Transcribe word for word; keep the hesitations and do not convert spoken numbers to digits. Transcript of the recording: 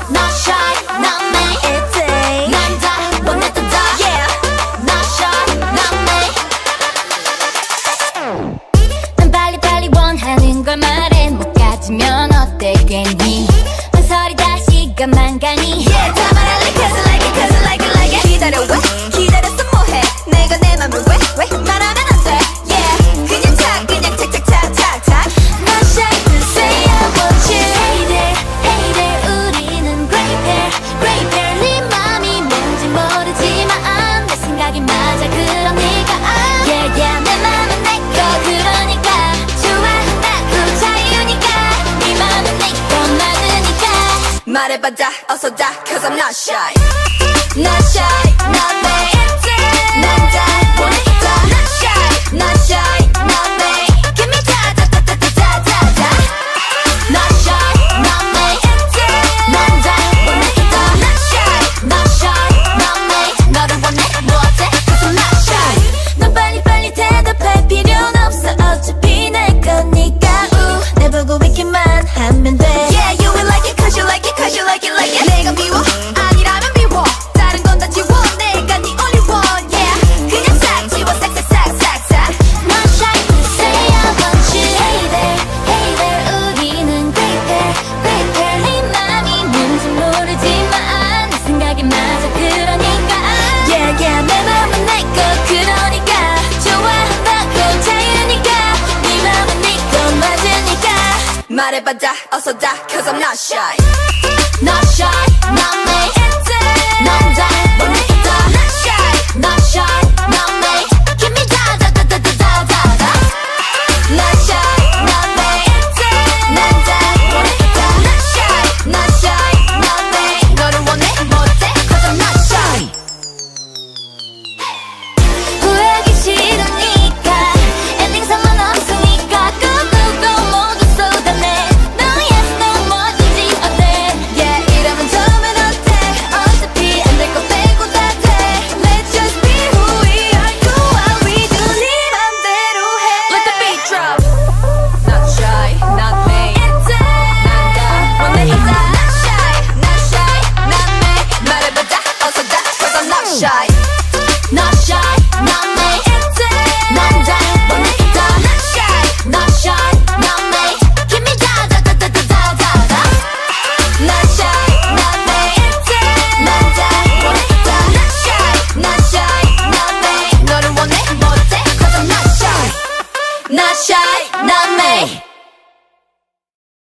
Not shy, not me. It's a 난 다 원했던 다. Yeah. Not shy, not me. 난 빨리빨리 원하는 걸 말해. 못 가지면 어때 괜히 망설이 다 시간만 가니. Yeah, 다 말할래 cause I like it, cause I like it, like it. 기다려 왜? 기다렸어 뭐해? 내가 내 맘을 왜? 왜? 말하면 안 돼. Yeah, 그냥 착 그냥 착착착착착. Not shy to say I want you. Hey there, hey there. 우리는 great pair, great pair. 네 맘이 뭔지 모르지만 내 생각이 맞아 그러니까 yeah, yeah. 내 맘은 내 거 그러니까 좋아한다고 자유니까 네 맘은 네 거 맞으니까 말해봐 다 어서 다 cause I'm not shy. Not shy, not me. 난 다 원했다. Not shy, not shy, not me. Give me 다 다 다 다 다 다 다. Not shy, not me. 난 다 원했다. Not shy, not shy, not me. 너를 원해 뭐 어때? cause I'm not shy. 넌 빨리빨리 대답할 필요는 없어 어차피 내 거니까 우 내 보고 있기만 하면 돼. Yeah, you will like it cause you like it cause you like it like it. 내가 미워? 아니라면 미워. 다른 건 다 지워. 내가 네 only one. Yeah, 그냥 싹 지워 싹싹싹싹싹. Not shy to say I want you. Hey there, hey there. 우리는 great pair, great pair. 네 맘이 뭔지 모르지만 내 생각이 맞아 그러니까 yeah, yeah. 내 맘은 내 거 그러니까 좋아한다고 자유니까 네 맘은 네 거 맞으니까 말해봐 다 어서 다 cause I'm not shy. Not shy,